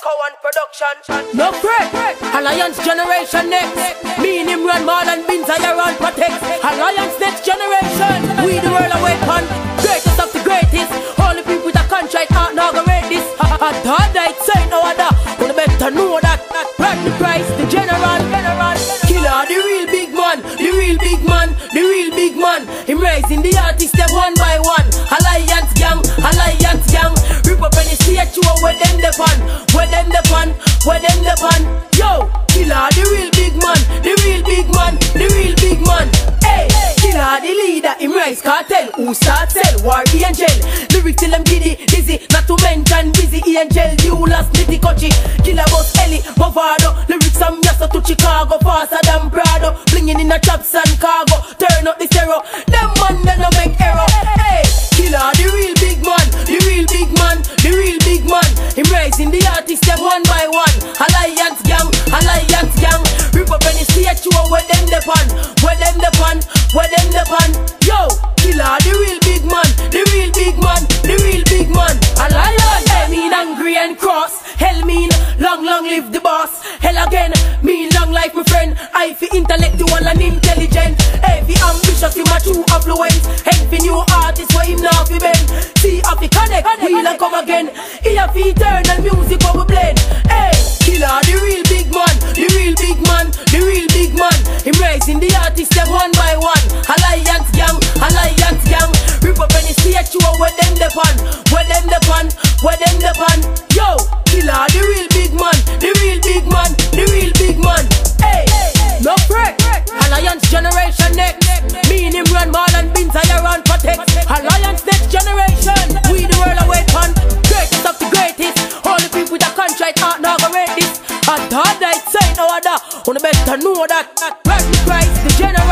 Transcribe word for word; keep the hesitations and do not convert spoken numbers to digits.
Cowan Production. No fret, Alliance Generation next. Me and him run more than Binz and around protect. Alliance next generation. We the world away pan. Greatest of the greatest. All the people that contrite heart now go rate this. A dog died say no other. Wanna better know that. Rock the price, the general, general. Killer, the real big man, the real big man, the real big man. Him raising the artists them one by one. Alliance gang, Alliance gang. Rip up any stage show where them the pan, where them the pan, where them the pan. Yo, Killer, the real big man, the real big man, the real big man. Hey, Killer, the leader, him rise cartel. Who start sell? War Angel. Lyrics till them giddy, dizzy. Not to mention busy Angel. You last nitty coachy. Killer boss Ellie, Movado. Lyrics from Yasa to Chicago, faster than Prado. Blinging in the chops and cargo. Turn up the stereo. Them man they no make error. Hey, Killer, the real big man, the real big man, the real big man. Him raising the artists them one by one. Alliance gang, Alliance gang. Rip up any stage show where them the pan, where them the pan, where them the pan. Yo, Killer, the real big man, the real big man, the real big man. Alliance, hey, mean angry and cross. Hell mean, long, long live the boss. Hell again, mean long life my friend. I feel intellectual and intelligent. Heavy ambitious in my true affluence. Head for new artists for him now fi bend. See how fi connect, he'll and come again. He have eternal music what we blend. Hey, Killer, the real big man, the real big man, the real big man. Him raising the artists them one by one. Alliance gang, Alliance gang. Rip up any stage show where them the pan, where them the pan, where them the pan. Yo, Killer, the real big man, the real big man, the real big man. Hey, no fret, Alliance Generation next. Me and him run more than Binz and around protect. Alliance next generation. We the world away pan. Greatest of the greatest. All the people that contrite heart now go rate this. A dog died say no other. Wanna better know that. Rock the price, the generation.